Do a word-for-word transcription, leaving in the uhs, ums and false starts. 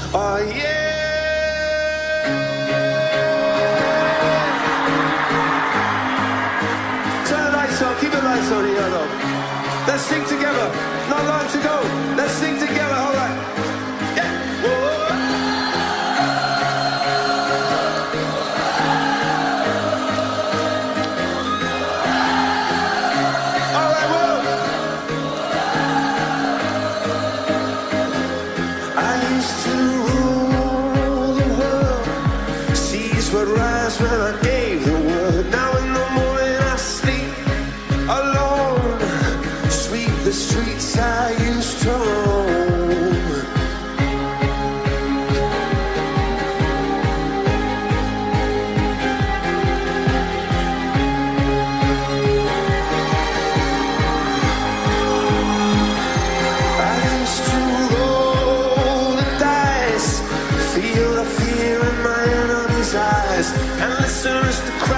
Oh yeah. Turn the lights on, keep the lights on here though. Let's sing together. Not long to go. Let's sing together. All right. Yeah. Whoa. All right. Whoa. I used to rule the world. Seas would rise when I gave the word. Now in the morning I sleep alone. Sweep the streets I used to roam. I used to roll the dice, feel the fear in my enemy's eyes, and listen as the